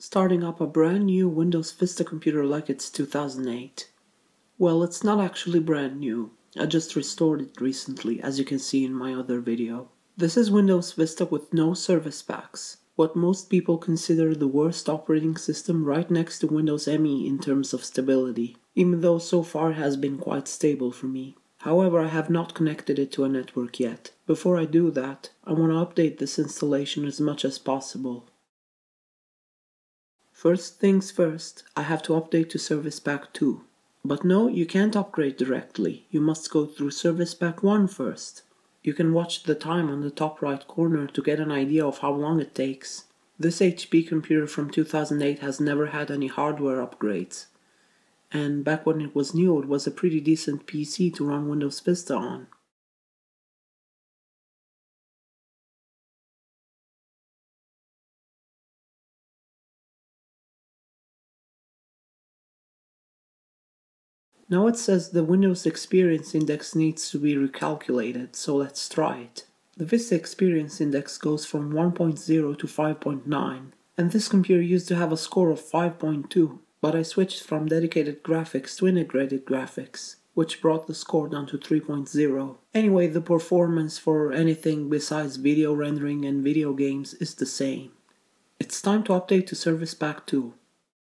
Starting up a brand new Windows Vista computer like it's 2008. Well, it's not actually brand new. I just restored it recently, as you can see in my other video. This is Windows Vista with no service packs. What most people consider the worst operating system, right next to Windows ME in terms of stability, even though so far it has been quite stable for me. However, I have not connected it to a network yet. Before I do that, I want to update this installation as much as possible. First things first, I have to update to Service Pack 2. But no, you can't upgrade directly. You must go through Service Pack 1 first. You can watch the time on the top right corner to get an idea of how long it takes. This HP computer from 2008 has never had any hardware upgrades. And back when it was new, it was a pretty decent PC to run Windows Vista on. Now it says the Windows Experience Index needs to be recalculated, so let's try it. The Vista Experience Index goes from 1.0 to 5.9, and this computer used to have a score of 5.2, but I switched from dedicated graphics to integrated graphics, which brought the score down to 3.0. Anyway, the performance for anything besides video rendering and video games is the same. It's time to update to Service Pack 2.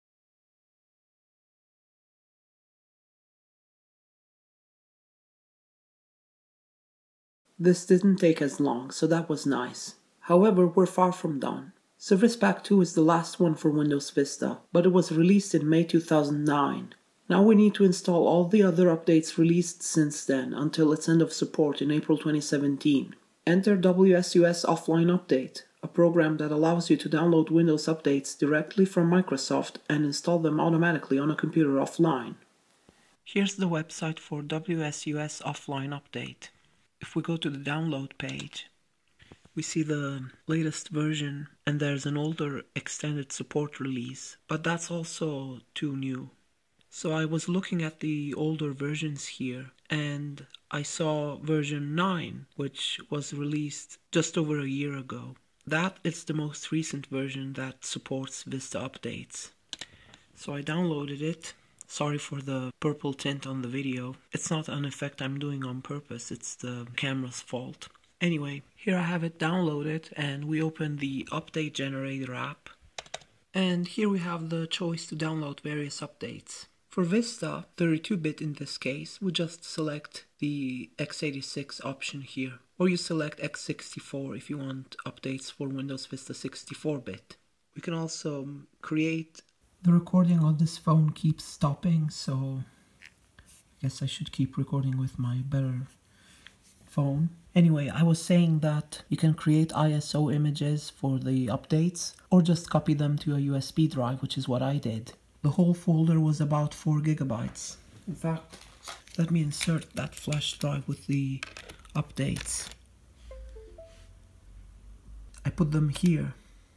This didn't take as long, so that was nice. However, we're far from done. Service Pack 2 is the last one for Windows Vista, but it was released in May 2009. Now we need to install all the other updates released since then until its end of support in April 2017. Enter WSUS Offline Update, a program that allows you to download Windows updates directly from Microsoft and install them automatically on a computer offline. Here's the website for WSUS Offline Update. If we go to the download page, we see the latest version and there's an older extended support release, but that's also too new. So I was looking at the older versions here and I saw version 9, which was released just over a year ago. That is the most recent version that supports Vista updates. So I downloaded it. Sorry for the purple tint on the video. It's not an effect I'm doing on purpose, it's the camera's fault. Anyway, here I have it downloaded and we open the Update Generator app. And here we have the choice to download various updates. For Vista, 32-bit in this case, we just select the x86 option here. Or you select x64 if you want updates for Windows Vista 64-bit. We can also create. The recording on this phone keeps stopping, so I guess I should keep recording with my better phone. Anyway, I was saying that you can create ISO images for the updates, or just copy them to a USB drive, which is what I did. The whole folder was about 4 gigabytes. In fact, let me insert that flash drive with the updates. I put them here.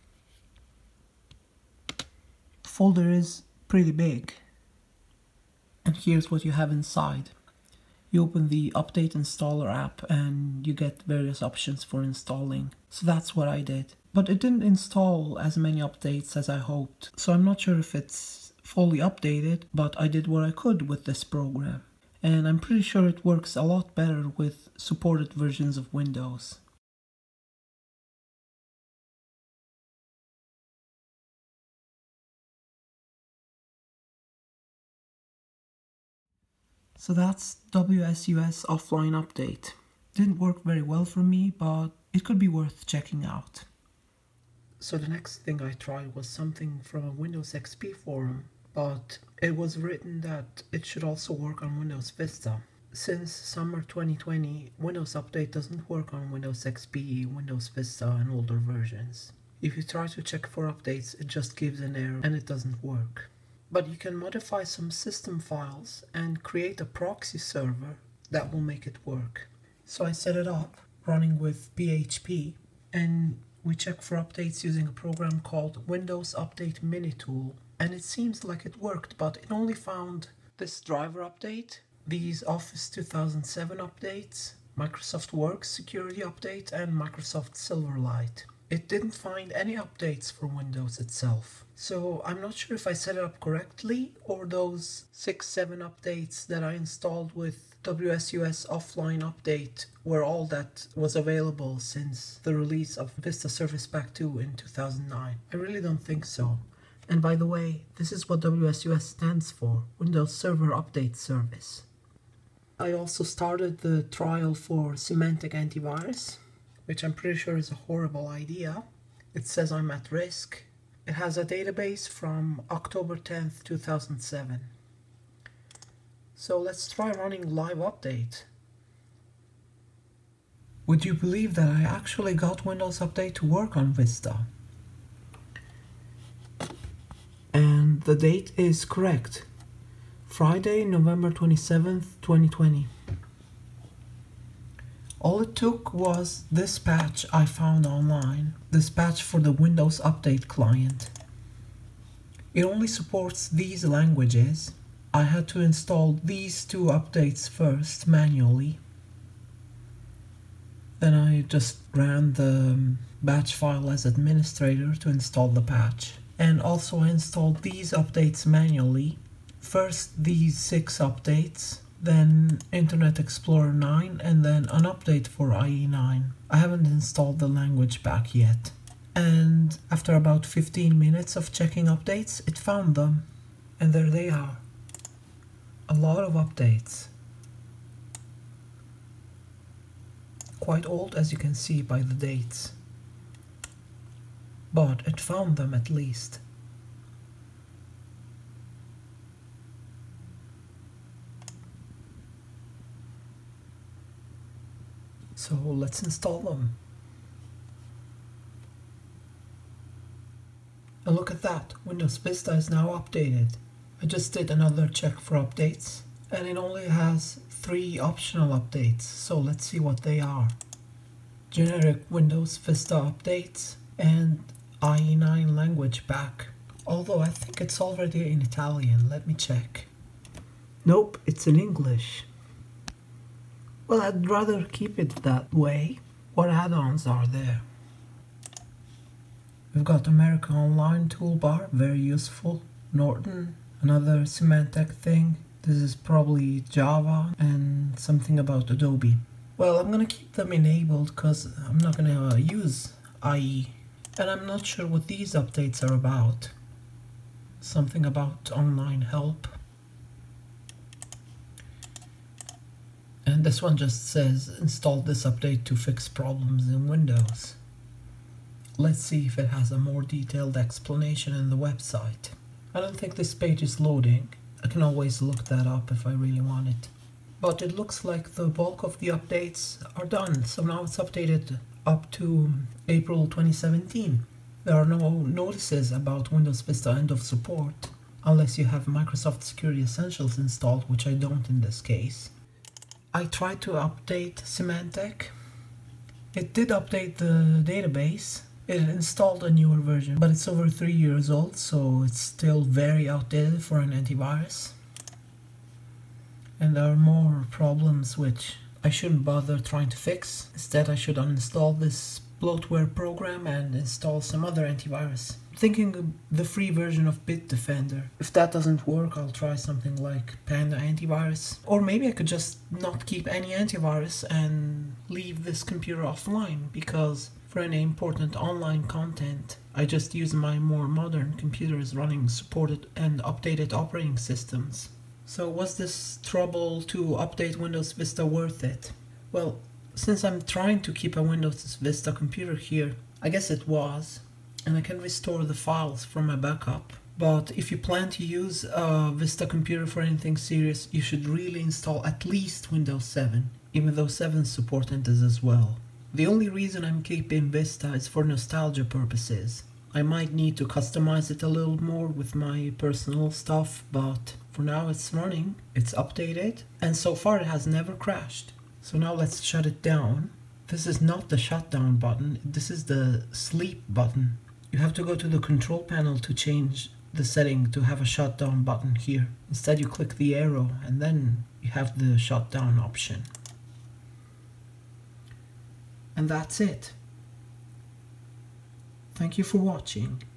Folder is pretty big, and here's what you have inside. You open the Update Installer app and you get various options for installing, so that's what I did. But it didn't install as many updates as I hoped, so I'm not sure if it's fully updated, but I did what I could with this program, and I'm pretty sure it works a lot better with supported versions of Windows. So that's WSUS Offline Update. Didn't work very well for me, but it could be worth checking out. So the next thing I tried was something from a Windows XP forum, but it was written that it should also work on Windows Vista. Since summer 2020, Windows Update doesn't work on Windows XP, Windows Vista and older versions. If you try to check for updates, it just gives an error and it doesn't work. But you can modify some system files and create a proxy server that will make it work. So I set it up running with PHP and we check for updates using a program called Windows Update Mini Tool. And it seems like it worked, but it only found this driver update, these Office 2007 updates, Microsoft Works security update and Microsoft Silverlight. it didn't find any updates for Windows itself. So I'm not sure if I set it up correctly or those 6-7 updates that I installed with WSUS Offline update were all that was available since the release of Vista Service Pack 2 in 2009. I really don't think so. And by the way, this is what WSUS stands for, Windows Server Update Service. I also started the trial for Symantec Antivirus, which I'm pretty sure is a horrible idea. It says I'm at risk. It has a database from October 10th, 2007. So let's try running live update. Would you believe that I actually got Windows Update to work on Vista? And the date is correct. Friday, November 27th, 2020. All it took was this patch I found online, this patch for the Windows Update client. It only supports these languages. I had to install these 2 updates first manually. Then I just ran the batch file as administrator to install the patch. And also I installed these updates manually. First these 6 updates, then Internet Explorer 9, and then an update for IE9. I haven't installed the language pack yet. And after about 15 minutes of checking updates, it found them. And there they are. A lot of updates. Quite old, as you can see by the dates. But it found them at least. So let's install them. And look at that, Windows Vista is now updated. I just did another check for updates, and it only has 3 optional updates, so let's see what they are. Generic Windows Vista updates and IE9 language pack. Although I think it's already in Italian, let me check. Nope, it's in English. Well, I'd rather keep it that way. What add-ons are there? We've got America Online toolbar, very useful. Norton, another Symantec thing. This is probably Java and something about Adobe. Well, I'm gonna keep them enabled because I'm not gonna use IE. And I'm not sure what these updates are about. Something about online help. And this one just says, install this update to fix problems in Windows. Let's see if it has a more detailed explanation in the website. I don't think this page is loading. I can always look that up if I really want it. But it looks like the bulk of the updates are done. So now it's updated up to April 2017. There are no notices about Windows Vista end of support, unless you have Microsoft Security Essentials installed, which I don't in this case. I tried to update Symantec. It did update the database. It installed a newer version, but it's over 3 years old, so it's still very outdated for an antivirus. And there are more problems which I shouldn't bother trying to fix. Instead, I should uninstall this bloatware program and install some other antivirus. I'm thinking of the free version of Bitdefender. If that doesn't work, I'll try something like Panda Antivirus. Or maybe I could just not keep any antivirus and leave this computer offline, because for any important online content, I just use my more modern computers running supported and updated operating systems. So was this trouble to update Windows Vista worth it? Well, since I'm trying to keep a Windows Vista computer here, I guess it was, and I can restore the files from my backup. But if you plan to use a Vista computer for anything serious, you should really install at least Windows 7, even though 7 supported this as well. The only reason I'm keeping Vista is for nostalgia purposes. I might need to customize it a little more with my personal stuff, but for now it's running, it's updated, and so far it has never crashed. So now let's shut it down. This is not the shutdown button, this is the sleep button. You have to go to the control panel to change the setting to have a shutdown button here. Instead you click the arrow and then you have the shutdown option. And that's it. Thank you for watching.